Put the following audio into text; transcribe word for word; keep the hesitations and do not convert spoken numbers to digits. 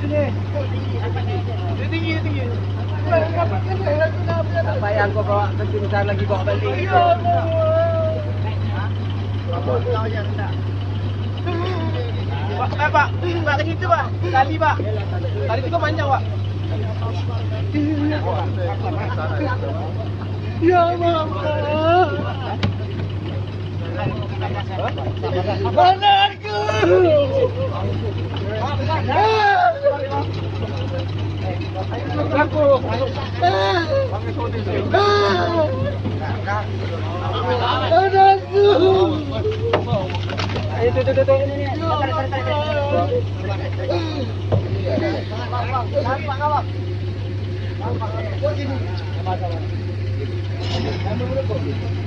Sini. Tinggi, tinggi. Apa yang kau bawa ke sini lagi bawa balik? Pak, eh, Pak, Pak ke situ, Pak. Tali, Pak. Tali itu kok panjang, Pak. Ya, Mama. Anakku. Aku. Anakku. Ayo tuh tuh tuh ini ini. Tarik tarik tarik. Nampak kawak. Nampak. Gini. Sama-sama.